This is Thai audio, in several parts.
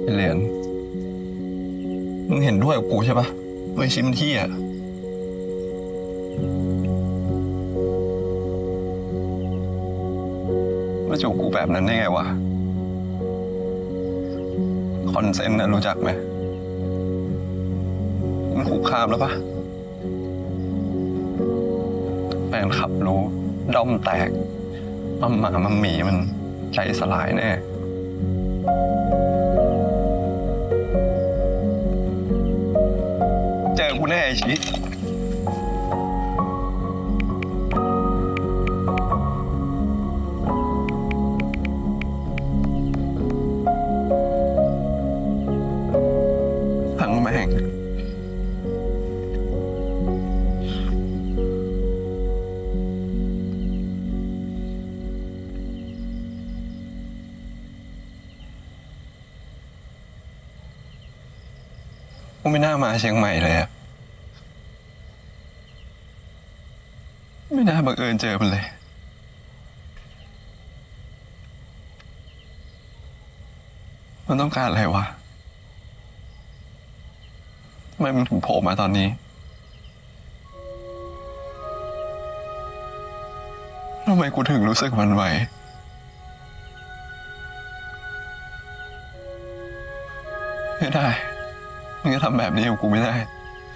เหรียญมึงเห็นด้วยกับกูใช่ปะไอ้ชิมที่อ่ะมาจูบกูแบบนั้นได้ไงวะคอนเซนต์นะรู้จักไหมมันคุกคามแล้วปะแฟนขับรู้ด้อมแตกมัมหมามัมหมีมันใจสลายแน่เจอกูแน่ไอ้ชิทั้งแม่งกูไม่น่ามาเชียงใหม่เลยอะไม่น่าบังเอิญเจอมันเลยมันต้องการอะไรวะทำไมมันถึงโผล่มาตอนนี้ทำไมกูถึงรู้สึกหวั่นไหวไม่ได้มึงจะทำแบบนี้กับกูไม่ได้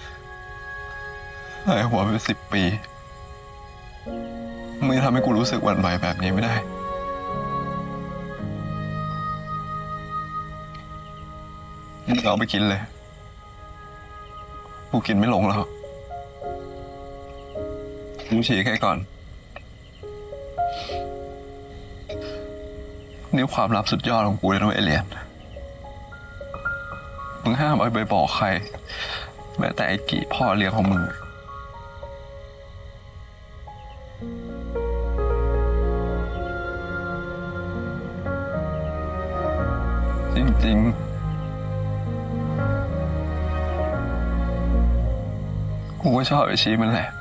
หายหัวไป10 ปีมึงจะทำให้กูรู้สึกหวั่นไหวแบบนี้ไม่ได้มึงเอาไปกินเลยกูกินไม่ลงแล้วมึงฉี่แค่ก่อนนี่ความลับสุดยอดของกูเลยนะไอ้เหรียญมึงห้ามเอาไปบอกใครแม้แต่ไอ้กี่พ่อเลี้ยงของมึงจริงๆกูก็ชอบไอ้ชีมันแหละ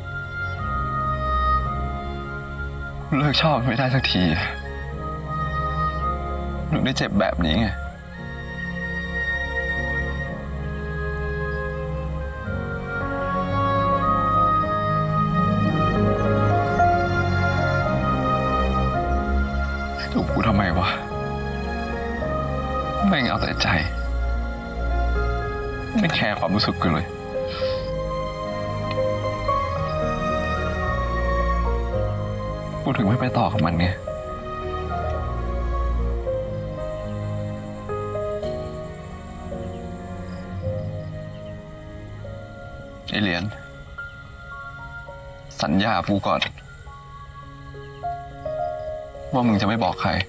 เลิกชอบไม่ได้สักทีหนูได้เจ็บแบบนี้ไงถูกกูทำไมวะไม่เอาแต่ใจไม่แคร์ความรู้สึกกูเลยกูถึงไม่ไปต่อกับมันไงไอเหรียญสัญญากูก่อนว่ามึงจะไม่บอกใคร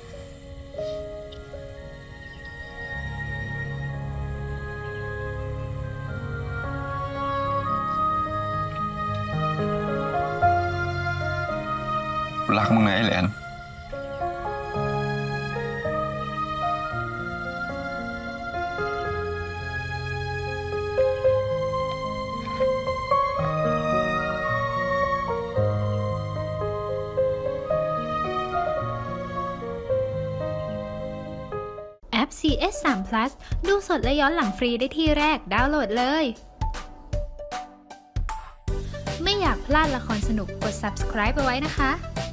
รักมึงนะไอ้เหรียญแอป CS3 Plus ดูสดและย้อนหลังฟรีได้ที่แรกดาวน์โหลดเลย ไม่อยากพลาดละครสนุกกด subscribe ไปไว้นะคะ